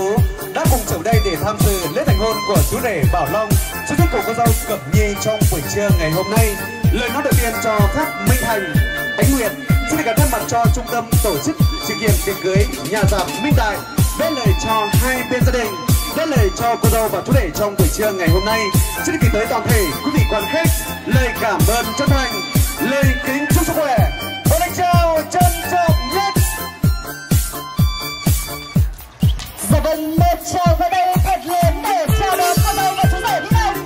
chú đã cùng trở đây để tham dự lễ thành hôn của chú rể Bảo Long, chú rể của cô dâu Cẩm Nhi trong buổi trưa ngày hôm nay. Lời nói đầu tiên cho các Minh Thành, Ánh Nguyệt xin được thay mặt cho trung tâm tổ chức sự kiện tiệc cưới nhà giảm Minh Đại để lời cho hai bên gia đình, để lời cho cô dâu và chú rể trong buổi trưa ngày hôm nay. Xin được gửi tới toàn thể quý vị quan khách lời cảm ơn chân thành, lời kính chúc sức khỏe. Một lời chào trân trọng nhất. Dạ vâng, một tràng vào đây thật lớn để chào đón cô dâu và chú rể đi nào.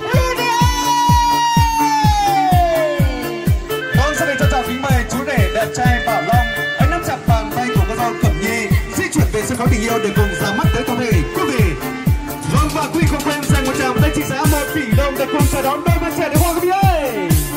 Vâng, xin được trân trọng kính mời chú rể đẹp trai Bảo Long hãy nắm chặt bàn tay của cô dâu Cẩm Nhi di chuyển về sân khấu tình yêu để cùng ra mắt tới toàn thể quý vị. Vâng, và quý vị không quên dành một tràng tay trị giá 1 tỷ đồng để cùng chào đón đôi bên trẻ đến hoa quý vị ơi.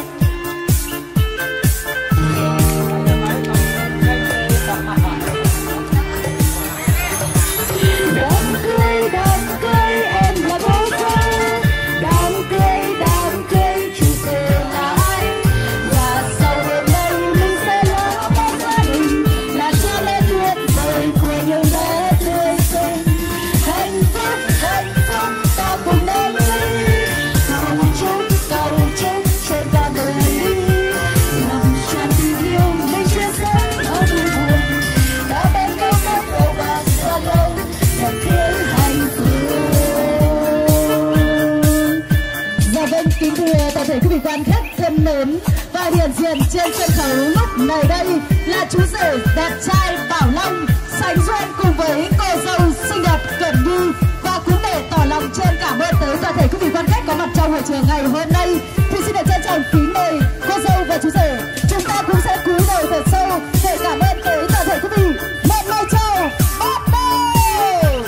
Toàn thể quý vị quan khách thân mến, và hiện diện trên sân khấu lúc này đây là chú rể đẹp trai Bảo Long sánh duyên cùng với cô dâu xinh đẹp Cẩm Nhi, và cũng để tỏ lòng trên cảm ơn tới toàn thể quý vị quan khách có mặt trong hội trường ngày hôm nay thì xin được trân trọng kính mời cô dâu và chú rể chúng ta cũng sẽ cúi đầu thật sâu để cảm ơn tới toàn thể quý vị. Một lời chào bắt đầu.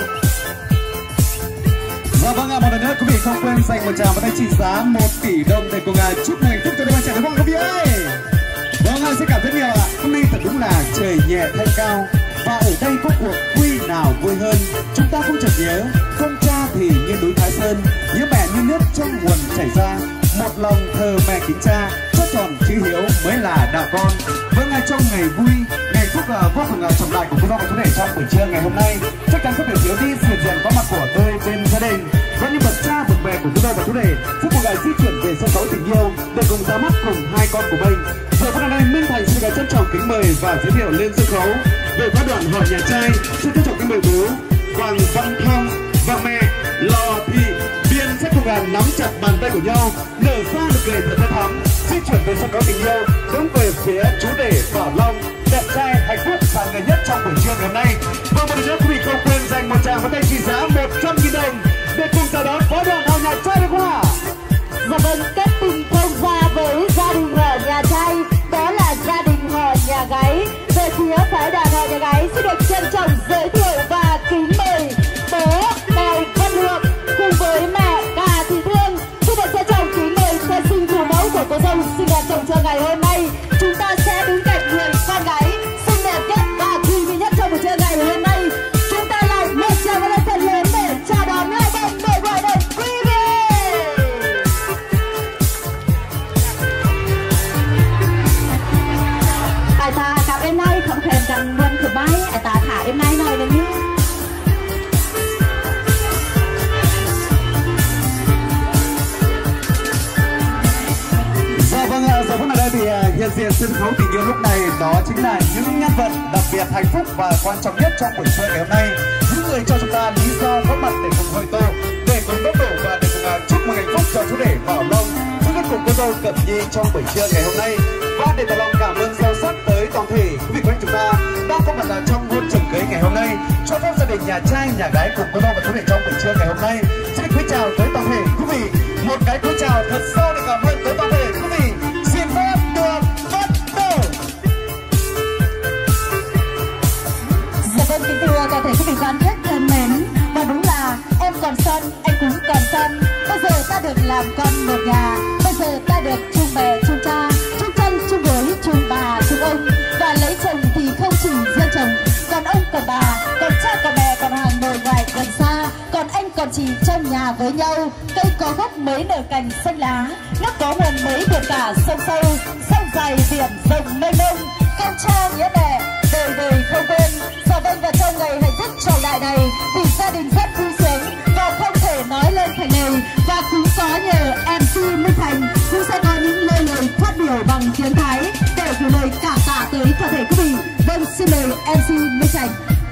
Và vâng ạ, một lần nữa quý vị không quên dành một tràng vào tay trị giá 1 tỷ đồng để cùng chúc mừng hạnh phúc cho đôi bạn trẻ đúng không quý vị ơi. Vâng, xin cảm rất nhiều ạ. Hôm nay thật đúng là trời nhẹ thanh cao, và ở đây có cuộc vui nào vui hơn. Chúng ta cũng chợt nhớ con cha thì như núi Thái Sơn, nhớ mẹ như nước trong nguồn chảy ra. Một lòng thờ mẹ kính cha, cho tròn chữ hiếu mới là đạo con. Vâng, trong ngày vui, ngày phúc vô cùng trọng đại của cô dâu và chú rể trong buổi trưa ngày hôm nay, chắc chắn không thể thiếu đi sự hiện diện có mặt của đôi bên gia đình. Và như bậc cha bậc mẹ của cô dâu và chú rể sẽ cùng di chuyển về sân khấu tình yêu để cùng ra mắt cùng hai con của mình. Giờ phút này Minh Thành xin trân trọng kính mời và giới thiệu lên sân khấu về phái đoàn họ nhà trai. Xin trân trọng kính mời bố Hoàng Văn Thong và mẹ Lò Thị Biên sẽ cùng nắm chặt bàn tay của nhau, nở ra nụ cười thật thơm thắm, di chuyển về sân khấu tình yêu hướng về phía chú rể Bảo Long đẹp trai hạnh phúc sáng ngời nhất trong buổi trưa ngày hôm nay. Và một lần nữa quý vị không quên dành một tràng vào tay trị giá 100.000 đồng để cùng chào đón phái đoàn họ nhà trai được không ạ? Dạ vâng, kết tình thông gia với gia đình họ nhà trai, đó là gia đình họ nhà gái. Về phía phái đoàn họ nhà gái xin được trân trọng giới thiệu và kính mời bố Đào Văn Lượng cùng với mẹ Cà Thị Thương. Xin được trân trọng kính mời thầy sinh chủ mẫu của cô dâu xinh đẹp trong trưa ngày hôm nay. Chúng ta sẽ đứng cạnh người con gái xinh đẹp nhất và quý vị nhất trong buổi trưa ngày hôm nay. Chúng ta lại một tràng vào đây thật lớn để chào đón hai bên đội gọi đến quý vị. Ai ta gặp em nay không thèm rằng luôn thử máy, ai ta thả em nay nói được nhé. Dạ vâng ạ, giờ phút này đây thì hiện diện sân khấu tình yêu lúc này đó chính là những nhân vật đặc biệt hạnh phúc và quan trọng nhất trong buổi trưa ngày hôm nay, những người cho chúng ta lý do có mặt để cùng hội tô, để cùng đốt đổ và để cùng chúc mừng hạnh phúc cho chú rể Bảo Long cùng cô dâu Cẩm Nhi trong buổi trưa ngày hôm nay. Và để tỏ lòng cảm ơn sâu sắc tới toàn thể quý vị chúng ta đang có mặt trong hôn trầm cưới ngày hôm nay, cho phép gia đình nhà trai nhà gái cùng cô dâu và chú rể trong buổi trưa ngày hôm nay. Xin cúi chào tới toàn thể quý vị, một cái cúi chào thật sâu để cảm ơn tới toàn thể quý vị. Xin phép được bắt đầu. Dạ vâng, kính thưa toàn thể quý vị quan khách thân mến, và đúng là em còn son, anh cũng còn son. Bây giờ ta được làm con một nhà, bây giờ ta được chung bè chung cha, chung chân chung gối chung bà chung ông, và lấy chồng thì không chỉ riêng chồng, còn ông còn bà, còn cha còn bè, còn hàng nội ngoại gần xa, còn anh còn chị trong nhà với nhau. Cây có gốc mới nở cành xanh lá, nước có nguồn mới vượt cả sông sâu, sông dài biển rộng mênh mông. Con cha nghĩa mẹ để đời đời không quên. Dạ vâng, và trong ngày hạnh phúc trọng đại này thì gia đình rất vui sướng và không thể nói lên thành lời, và cũng có nhờ MC Minh Thành cũng sẽ có những lời phát biểu bằng tiếng Thái để gửi lời cảm tạ tới toàn thể quý vị. Vâng, xin mời MC Minh Thành.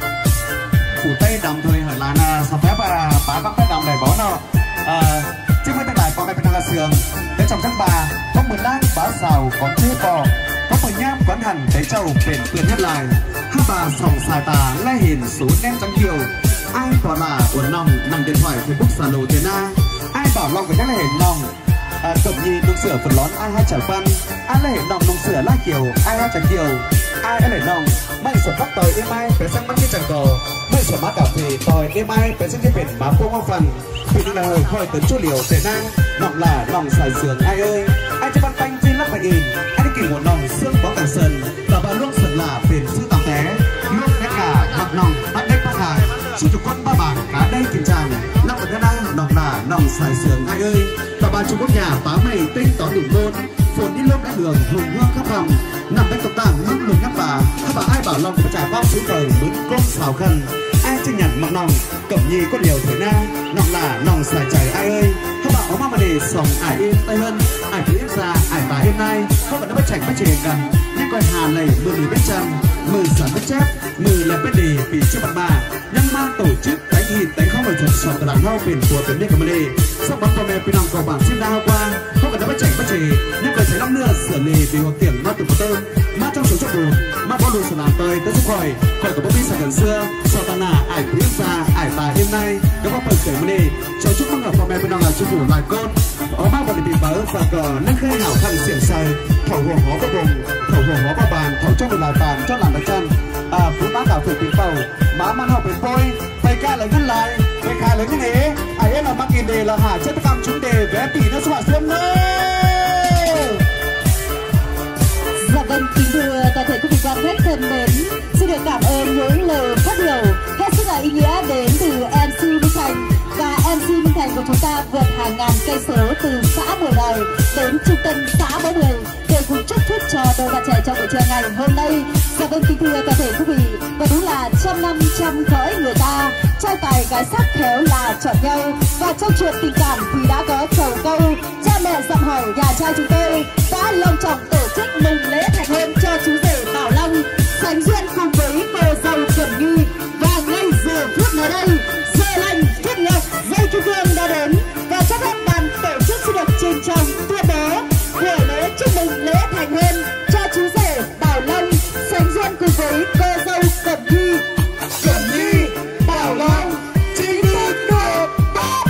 Phủ Tây đồng thời hỏi là sao phép bá các phép đồng để bó nó trước mới tất lại có cái bên là sườn để trong tháng 3 có 10 lang bá xào còn chưa bò, có 10 nhám quán hẳn để trâu bền quyền nhất lại hai bà sòng xài tà le hiền số nem trắng kiều. Ai tỏ là uốn nòng nằm điện thoại Facebook xả lồ tiền na, ai bảo lòng phải nhắc là hiền nòng cẩm nhi nông sửa phần lón ai hai chả văn, ai là hiền nòng nông sửa la kiều ai hai chả kiều, ai là hiền nòng mày sửa bắt tỏi em ai phải sang bắt cái chẳng cò, mày sửa má cà phê tỏi em ai phải sang cái biển má phong hoa phần vì là hơi khỏi tấn chút liều tệ năng nòng là nòng xài giường ai ơi ai cho ban canh trên lắp phải in ai đi kỷ một nòng xương bó càng sần và bà luôn sần là biển sư tạm té lúc nét cả mặc nòng bắt đếch bắt hàng chỉ chục con ba bảng cá đây kiểm tràng lắp ở năng nòng là nòng xài giường ai ơi và bà chủ quốc nhà phá mày tinh tỏ đủ môn phồn đi lớp đã đường hùng hương khắp hầm nằm bên tộc tàng hương lùng nhắc bà ai bảo lòng phải trả bao xuống đời muốn con xào khăn ai chân nhặt mặc nòng cẩm nhi có điều thể na nòng là nòng xài chảy ai ơi các bạn có mà để sòng ải yên tay hơn ải phía ra ải bà hôm nay không phải nó bắt chảnh bắt chè gần nhưng coi hà này mưa người biết chân mưa sản bất chép mưa là bất đề vì chưa bật bà nhưng mang tổ chức đánh hít đánh không phải thật sòng từ đàn hao biển của tuyến đê cầm đề sau bắt con mẹ pin nòng cầu bảng xin đa qua không phải nó bắt chảnh bắt chè nhưng coi thấy năm nữa sửa lề vì hoặc tiền ma từ tơ ma trong số chốt bùn ma bó lùi sửa làm tơi tới sức khỏi có bố pin sài gần xưa sau ta nà ải phía ra ải bà hôm nay các bác phần kể mà đi cho chúc mừng con mẹ pin nòng là chúc phủ loài con ở ma còn bị bớ và cờ nâng khơi hảo khăn xiển say thầu hồ hó vào bùng thầu hồ hó vào bàn thầu trong một lại bàn cho làm bánh chân phú bác đảo thử tiền tàu má man học biển phôi tay ca lấy ngăn lại tay khai lấy như thế ai ấy là mắc in đề là hả chất cam chúng đề vé tỷ nó xoa xuyên nữa. Dạ vâng, kính thưa toàn thể quý vị quan khách thân mến, xin được cảm ơn những lời phát biểu hết sức là ý nghĩa đến từ MC Minh Thành. Và MC Minh Thành của chúng ta vượt hàng ngàn cây số từ xã Bưởi Đài đến trung tâm xã Bố Bưởi để cùng chúc phúc cho đôi bạn trẻ trong buổi trưa ngày hôm nay. Dạ vâng, kính thưa toàn thể quý vị, và đúng là trăm năm trăm khởi người ta trai tài gái sắc khéo là chọn nhau, và trong chuyện tình cảm thì đã có chầu câu cha mẹ dặm hỏi nhà trai chúng tôi đã long trọng tổ chức mừng lễ thành hôn cho chú rể Bảo Long sánh duyên cùng với cô dâu Cẩm Nhi. Và ngay giờ phút nơi đây giờ lành thiết ngọc dây kim cương đã đến, và chắc hết ban tổ chức xin được trình trọng tuyên bố buổi lễ chúc mừng lễ thành hôn cho chú rể Bảo Long sánh duyên cùng với cô dâu Cẩm Nhi. Cẩm Nhi Bảo Long chính thức được bác.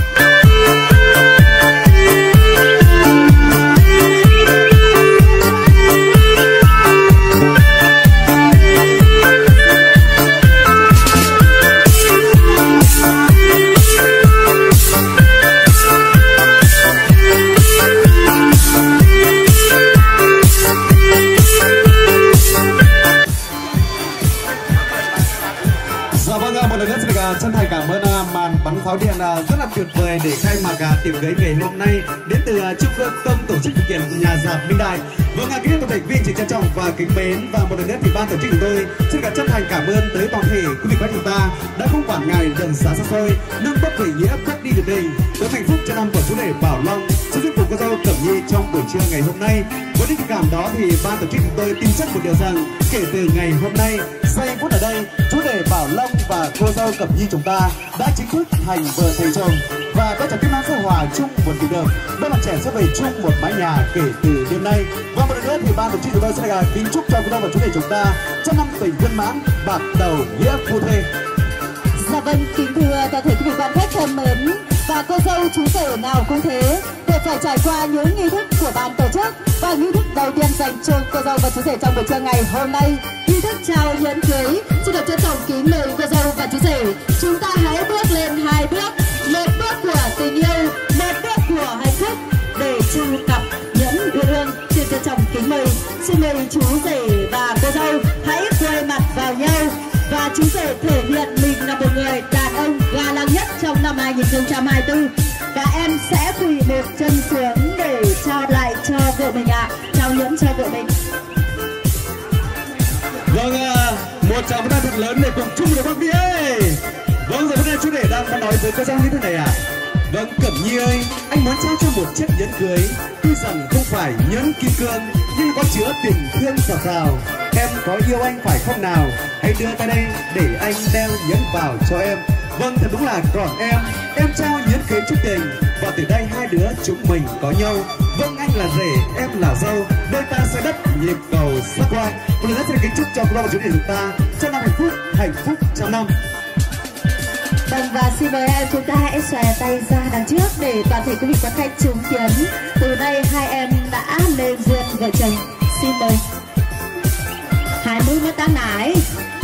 Chân thành cảm ơn màn bắn pháo điện rất là tuyệt vời để khai mạc tiệc cưới ngày hôm nay đến từ Trung tâm tổ chức thực hiện nhà rạp Minh Đại. Vâng, kính thưa toàn thể quý vị, trân trọng và kính mến, và một lần nữa thì ban tổ chức chúng tôi xin được chân thành cảm ơn tới toàn thể quý vị khách chúng ta đã không quản ngại đường xa xa xôi nâng bước về nghĩa bước đi được đây tới hạnh phúc cho năm của chú rể Bảo Long xin chúc mừng cô dâu Cẩm Nhi trong buổi trưa ngày hôm nay. Với những tình cảm đó thì ban tổ chức chúng tôi tin chắc một điều rằng kể từ ngày hôm nay giây phút ở đây chú rể Bảo Long và cô dâu Cẩm Nhi chúng ta đã chính thức thành vợ thầy chồng, và các chàng tiếp nối sẽ hòa chung một kỷ niệm, đôi bạn trẻ sẽ về chung một mái nhà kể từ đêm nay. Và một lần nữa thì ban tổ chức chúng tôi sẽ kính chúc cho cô dâu và chú rể chúng ta trăm năm tình viên mãn, bạc đầu nghĩa phu thê. Dạ vâng, kính thưa toàn thể quý vị quan khách thân mến, và cô dâu chú rể nào cũng thế để phải trải qua những nghi thức của ban tổ chức. Và nghi thức đầu tiên dành cho cô dâu và chú rể trong buổi trưa ngày hôm nay, nghi thức trao nhẫn cưới. Xin được trân trọng kính mời cô dâu và chú rể chúng ta hãy bước lên hai bước, một bước của tình yêu, một bước của hạnh phúc để trao cặp nhẫn yêu thương. Xin trân trọng kính mời, xin mời chú rể và cô dâu hãy quay mặt vào nhau, và chú rể thể hiện mình là một người đàn ông ga lăng nhất trong năm 2024. Và em sẽ quỳ một chân xuống để trao lại cho vợ mình ạ, trao nhẫn cho vợ mình. Vâng, một tràng pháo thật lớn để cùng chúc mừng bác Vy ơi. Vâng, giờ hôm nay chú rể đang nói với cô dâu như thế này ạ. Vâng, Cẩm Nhi ơi, anh muốn trao cho một chiếc nhẫn cưới. Tuy rằng không phải nhẫn kim cương, nhưng có chứa tình thương phào phào. Em có yêu anh phải không nào? Hãy đưa tay đây để anh đeo nhẫn vào cho em. Vâng, thật đúng là còn em trao nhẫn cưới chúc tình. Và từ đây hai đứa chúng mình có nhau. Vâng, anh là rể, em là dâu, đôi ta sẽ đất nhịp cầu sắc hoa. Một lần nữa xin kính chúc cho cô dâu và chú rể chúng ta trăm năm hạnh phúc trăm năm. Vâng, và xin mời em chúng ta hãy xòe tay ra đằng trước để toàn thể quý vị quan khách chứng kiến. Từ đây hai em đã lên duyên vợ chồng. Xin mời. 20 mới tăng nải.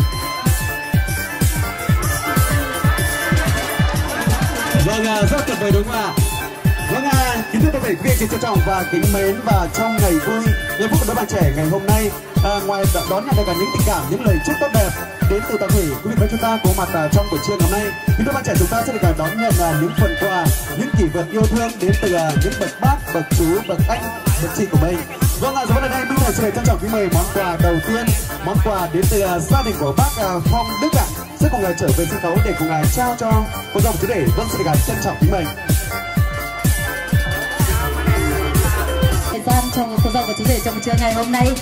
Vâng, rất tuyệt vời đúng không ạ? Vâng, kính thưa quý vị quý trân trọng và kính mến, và trong ngày vui, ngày phút của đôi bạn trẻ ngày hôm nay, ngoài đón nhận được cả những tình cảm, những lời chúc tốt đẹp đến từ toàn thể quý vị và chúng ta có mặt trong buổi trưa ngày hôm nay, thì đôi bạn trẻ chúng ta sẽ được đón nhận những phần quà, những kỷ vật yêu thương đến từ những bậc bác, bậc chú, bậc anh, bậc chị của mình. Vâng, giờ vấn đề đây, Minh Thầy sẽ trân trọng kính mời món quà đầu tiên, món quà đến từ gia đình của bác Phong Đức ạ. Sẽ cùng trở về sân khấu để cùng trao cho cô dâu chú rể. Vâng, xin được trân trọng kính mời. Thời gian cho cô dâu và chú rể trong buổi trưa ngày hôm nay.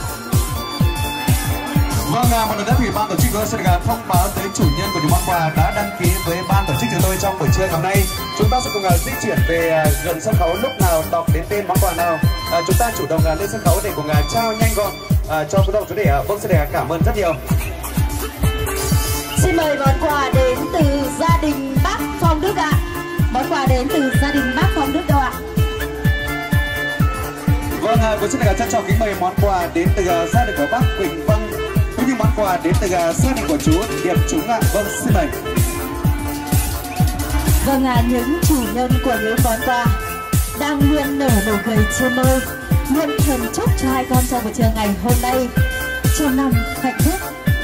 Vâng, một lần nữa thì ban tổ chức tôi sẽ được thông báo tới chủ nhân của những món quà đã đăng ký với ban tổ chức chúng tôi trong buổi trưa ngày hôm nay. Chúng ta sẽ cùng di chuyển về gần sân khấu, lúc nào đọc đến tên món quà nào chúng ta chủ động lên sân khấu để cùng trao nhanh gọn cho cô dâu chú rể. Vâng, xin được cảm ơn rất nhiều. Xin mời món quà đến từ gia đình bác Phong Đức ạ. Món quà đến từ gia đình bác Phong Đức đâu ạ? Vâng, tôi xin được trân trọng kính mời món quà đến từ gia đình của bác Quỳnh Văn, cũng như món quà đến từ gia đình của chú Điệp Trúng ạ. Vâng, xin mời. Vâng, những chủ nhân của những món quà đang luôn nở nụ cười trên môi, luôn thầm chúc cho hai con trong buổi trưa ngày hôm nay trăm năm hạnh phúc.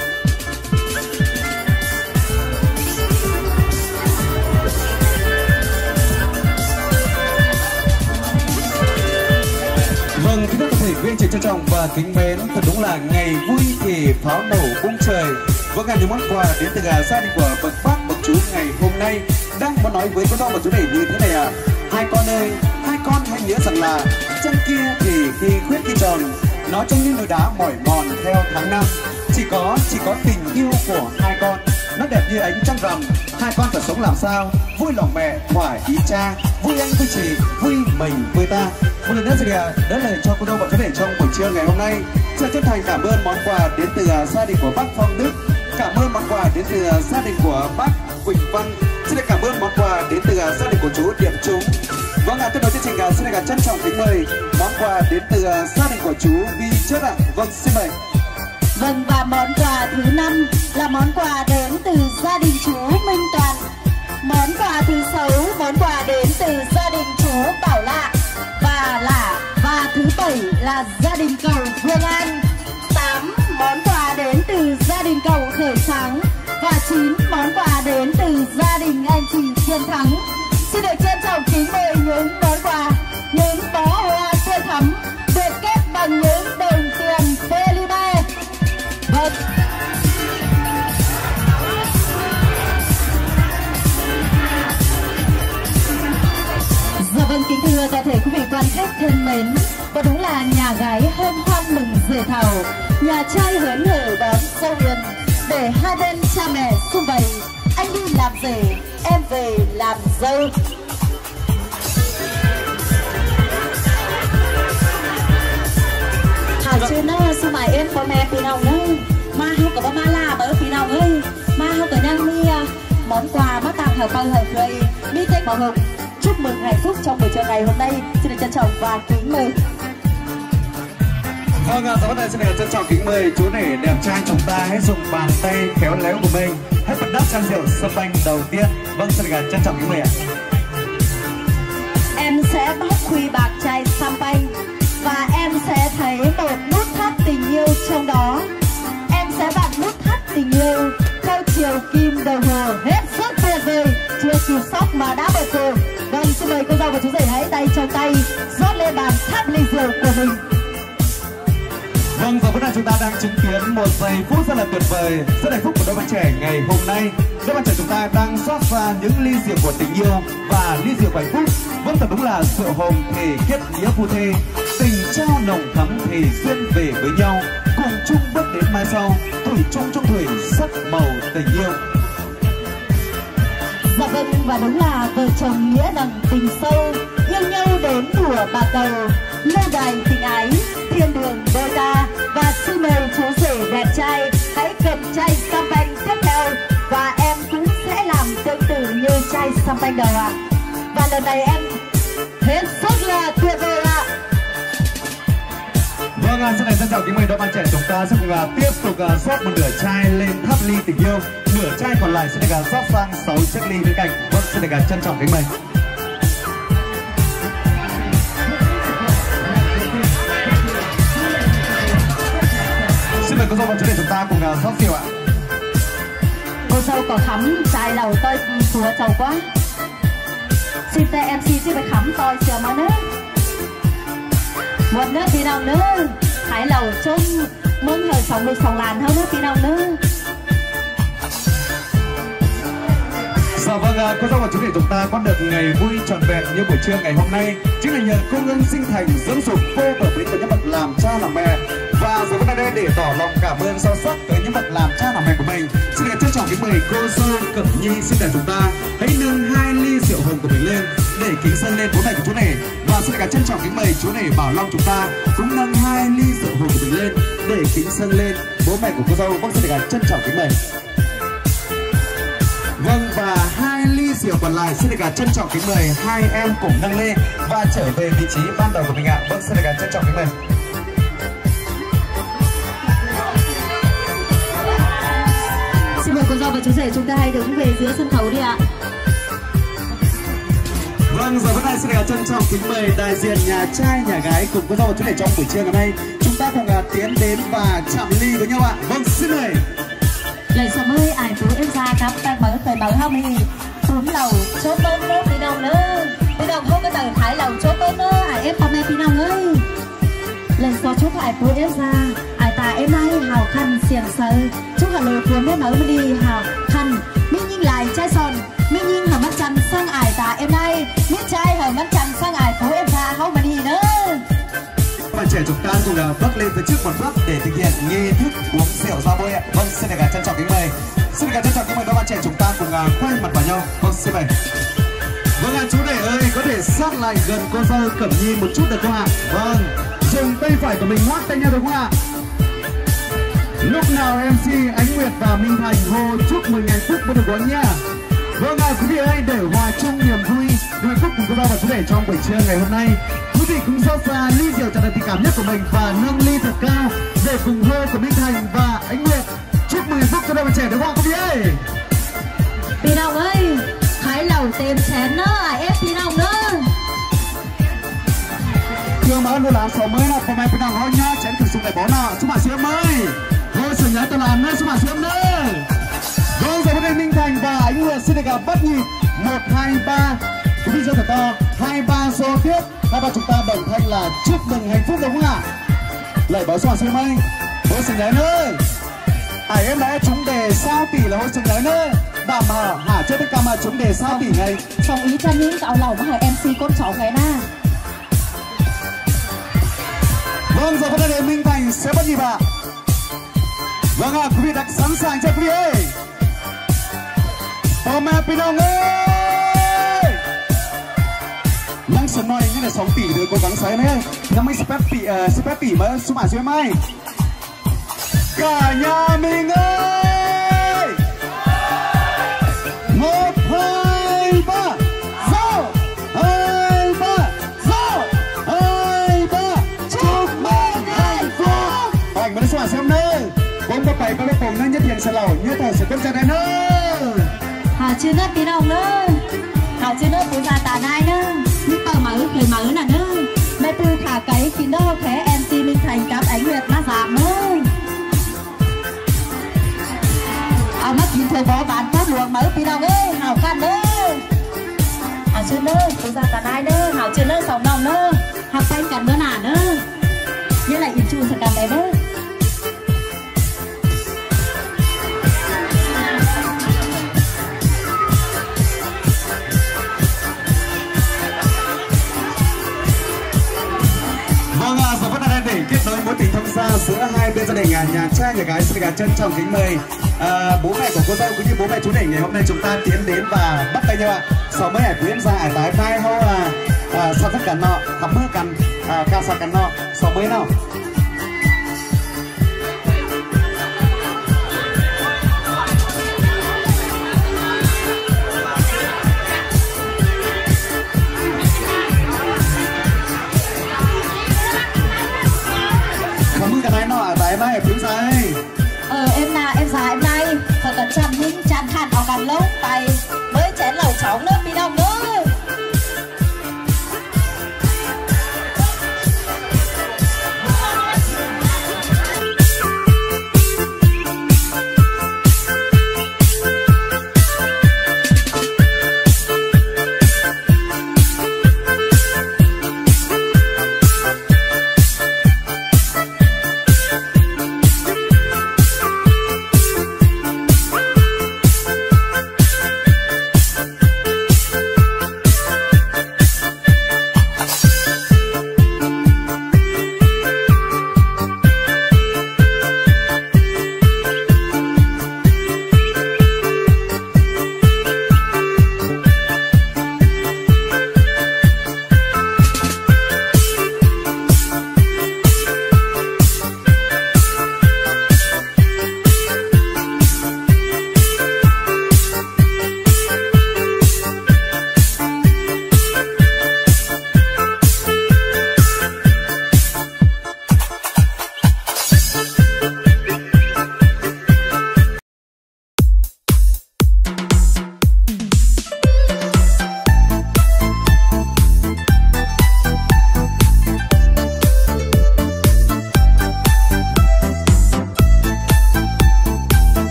Vâng, kính thưa toàn thể quý anh chị trân trọng và kính mến, thật đúng là ngày vui thì pháo nổ bung trời. Vâng, những món quà đến từ gia đình của bậc bác bậc chú ngày hôm nay đang muốn nói với cô dâu và chú rể như thế này ạ. Hai con ơi, hai con hãy nhớ rằng là chân kia thì khi khuyết khi tròn, nó trông như núi đá mỏi mòn theo tháng năm. Chỉ có tình yêu của hai con, nó đẹp như ánh trăng rằm. Hai con phải sống làm sao vui lòng mẹ, thỏa ý cha, vui anh vui chị, vui mình vui ta. Một lần nữa thì đó là cho cô dâu và chú rể trong buổi trưa ngày hôm nay. Xin chân thành cảm ơn món quà đến từ gia đình của bác Phong Đức, cảm ơn món quà đến từ gia đình của bác Quỳnh Văn, xin cảm ơn món quà đến từ gia đình của chú Điệp Trúng. Vâng, tiếp nối chương trình xin được trân trọng kính mời món quà đến từ gia đình của chú Vi Chết ạ. Vâng, xin mời. Vâng, và món quà thứ 5 là món quà đến từ gia đình chú Minh Toàn. Món quà thứ 6, món quà đến từ gia đình chú Bảo Lạ và Lạ. Và thứ 7 là gia đình cậu Vương An. 8 món quà đến từ gia đình cậu Khởi Sáng. Và 9 món quà đến từ gia đình anh chị Thiên Thắng. Xin được trân trọng kính mời những món quà, những bó hoa tươi thắm được kết bằng những đồng tiền polymer. Vâng. Dạ vâng, kính thưa toàn thể quý vị quan khách thân mến, và đúng là nhà gái hân hoan mừng rể thảo, nhà trai hớn hở đón dâu hiền, để hai bên cha mẹ sum vầy, anh đi làm rể, em về làm dâu. Hãy chứ nó xung mày em có mẹ vì nào nữa mà không có mà làm ở vì nào ơi mà không có nhăn mi món quà mắt tặng hợp bằng hợp rồi mi tết bảo hồng chúc mừng hạnh phúc trong buổi trưa ngày hôm nay. Xin được trân trọng và kính mời. Vâng, giờ đây xin được trân trọng kính mời chú rể đẹp trai chúng ta hãy dùng bàn tay khéo léo của mình hãy bật nắp chai rượu champagne đầu tiên. Vâng, xin được trân trọng kính mời ạ. Em sẽ bóc khuy bạc chai champagne và em sẽ thấy một nút thắt tình yêu trong đó. Em sẽ bật nút thắt tình yêu theo chiều kim đồng hồ hết sức tuyệt vời, chưa kịp sóc mà đã bật rồi. Vâng, xin mời cô dâu và chú rể hãy tay trong tay rót lên bàn thắp ly rượu của mình. Vâng, giờ phút này chúng ta đang chứng kiến một giây phút rất là tuyệt vời, rất hạnh phúc của đôi bạn trẻ ngày hôm nay. Đôi bạn trẻ chúng ta đang xót xa những ly rượu của tình yêu và ly rượu của hạnh phúc. Vâng, thật đúng là rượu hồng thì kết nghĩa phu thê, tình trao nồng thắm thì duyên về với nhau, cùng chung bước đến mai sau, thủy chung trong thủy sắc màu tình yêu. Dạ vâng, và đúng là vợ chồng nghĩa nồng tình sâu, yêu nhau đến mùa bạc đầu, lâu đài tình ái, thiên đường đôi ta. Và xin mời chú rể đẹp trai hãy cầm chai champagne tiếp theo, và em cũng sẽ làm tương tự như chai champagne đầu ạ. Và lần này em hết sức là tuyệt vời ạ. Vâng, sau này xin chào kính mời đôi bạn trẻ chúng ta sẽ cùng tiếp tục xót một nửa chai lên tháp ly tình yêu, nửa chai còn lại sẽ được xót sang 6 chiếc ly bên cạnh. Vâng, xin được trân trọng kính mời. Xin mời cô dâu và chú rể chúng ta cùng xót rượu ạ. Cô dâu có khắm chai lầu tôi chúa chầu quá. Xin tay MC xin phải khắm tôi sửa mà nữa. Một nước tí nào nữa, hãy lầu chung mừng hơi sống được sống làn hơn nữa tí nào nữa. Dạ vâng, cô dâu và chú rể chúng ta có được ngày vui trọn vẹn như buổi trưa ngày hôm nay chính là nhờ công ơn sinh thành dưỡng dục vô bờ bến của những bậc làm cha làm mẹ. Và giờ hôm nay đây để tỏ lòng cảm ơn sâu sắc tới những bậc làm cha làm mẹ của mình, xin được trân trọng kính mời cô dâu Cẩm Nhi xinh đẹp chúng ta hãy nâng 2 ly rượu hồng của mình lên để kính dâng lên bố mẹ của chú rể. Và xin được trân trọng kính mời chú rể Bảo Long chúng ta cũng nâng 2 ly rượu hồng của mình lên để kính dâng lên bố mẹ của cô dâu. Vâng, xin được trân trọng kính mời. Vâng, và 2 ly rượu còn lại xin được trân trọng kính mời hai em cùng nâng lên và trở về vị trí ban đầu của mình ạ. Vâng, xin được trân trọng kính mời. Xin mời cô dâu và chú rể chúng ta hãy đứng về giữa sân khấu đi ạ. Vâng, giờ phút này xin được trân trọng kính mời đại diện nhà trai nhà gái cùng cô dâu và chú rể trong buổi trưa ngày hôm nay chúng ta cùng tiến đến và chạm ly với nhau ạ. Vâng, xin mời. Lời chào ơi, ai chú em ra cắm tay mở tới mở hông thì xuống lầu chốt bớt nữa đi đâu nữa. Đi đâu không có tờ thái lầu chốt bớt nữa, ai em tao mê đi đâu ơi. Lần sau chúc ai chú em ra, ai ta em nay hào khăn xiềng sơ. Chúc hà lô của em mở mới đi hào khăn. Minh nhìn lại trai son, minh nhìn hào mắt chăn sang ai ta em nay. Minh trai hào mắt chăn sang ai chú em ra không mà đi nữa. Bạn trẻ chúng ta cùng bước lên tới trước một bước để thực hiện nghi thức uống rượu ra bôi ạ. Vâng, xin được trân trọng kính mời. Xin được trân trọng kính mời các bạn trẻ chúng ta cùng quay mặt vào nhau. Vâng, xin mời. Vâng, chú rể ơi, có thể sát lại gần cô dâu Cẩm Nhi một chút được không ạ? Vâng, dùng tay phải của mình ngoắc tay nhau được không ạ? Lúc nào MC Ánh Nguyệt và Minh Thành hô chúc mừng hạnh phúc mới được uống nha. Vâng, quý vị ơi, để hòa chung niềm vui hạnh phúc cùng cô dâu và chú rể trong buổi trưa ngày hôm nay, quý vị cũng xót xa ly rượu tràn đầy tình cảm nhất của mình và nâng ly thật cao để cùng hô của Minh Thành và Ánh Nguyệt chúc mừng hạnh phúc cho đôi bạn trẻ đúng không quý vị ơi? Phi Đồng ơi, hãy lầu tìm chén nữa, ép Phi Đồng nữa. Chưa mở luôn là số mới là của mày Phi Đồng thôi nhá, chén thử xuống lại bó nào, chúng bạn xem ơi. Thôi sự nhớ tôi làm nữa, chúng bạn xem nữa. Vâng, giờ bên đây Minh Thành và Ánh Nguyệt xin được bắt nhịp 1, 2, 3. Quý vị rất thật to 2, 3 số tiếp. Hai ba chúng ta đồng thanh là chúc mừng hạnh phúc đúng không ạ? Lời báo xoa xem ơi. Hôi sự nhớ nữa. Em đã trúng đề sao tỷ là hôi sự nhớ nữa. Đảm hả chơi tất cả mà trúng đề sao tỷ này. Xong ý cho những cậu lầu mà hỏi MC con cháu ngày na. Vâng, giờ bên đây Minh Thành sẽ bắt nhịp ạ. Vâng ạ, quý vị đã sẵn sàng chưa quý vị ơi? Bố mẹ Phi Đồng ơi! Nắng sớm nói như là 6 tỷ rồi cố gắng sấy này. Năm mấy spec tỷ mà xuống mà xem ai. Cả nhà mình ơi! 1, 2, 3, go! 2, 3, go! 2, 3, chúc mừng hạnh phúc! Anh mới xuống mà xem nơi. Bông có bảy có lúc cùng nên nhất hiện sẽ lẩu như thờ sẽ quân ra đây nữa. Hào chưa nớt tí đâu nữa. Hào chưa nớt bố già tà nai nữa. Nhưng tờ mở lời mở nè nữa. Mẹ tư thả cái khi đâu khẽ MC Minh Thành cắp Ánh Nguyệt nó giảm nữa. Mắt nhìn thời bó bán phát luồng mở tí đâu ấy. Hào khăn nữa. Hào chưa nớt bố già tà nai nữa. Hào chưa nớt sống nồng nữa. Hào canh cắn nữa nà nữa. Như là yên chu sẽ cầm đấy nữa. đình nhà trai nhà gái xin trân trọng kính mời bố mẹ của cô dâu cũng như bố mẹ chú rể ngày hôm nay chúng ta tiến đến và bắt tay nhau ạ. Sau mấy hải quyến ra hải tái mai hô sao tất cả nọ thắm mưa cằn ca sao cằn nọ sau mấy nào. Em già em nay thật là chăm những chán khăn ở càng lâu